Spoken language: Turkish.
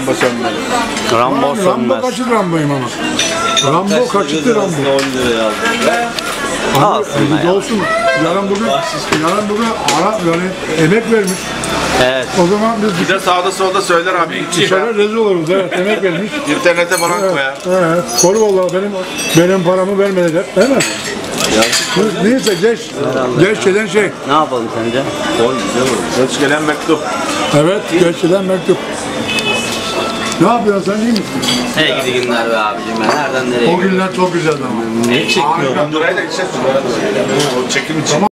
Rambo sönmez. Rambo sönmez. kaçır Rambo'yum ama. Rambo kaçırdı Rambo. 10 liraya aldım. Olsun. Yarın bugün ara yani emek vermiş. Evet. O zaman biz Bir de sağda solda söyler abi. dışarı rezil oluruz. Evet, emek vermiş. İnternete falan koyar. Evet. Koru vallahi benim paramı vermediler. Değil mi? Neyse geç gelen şey. Ne yapalım sence? Geç gelen mektup. Evet, geç gelen mektup. Ne yapıyorsun sen, iyi misin? Hey gidi günler be abicim, ben nereden nereye O günler çok güzeldi ama. Ne çekiyor? Durayı da geçer. O çekim için.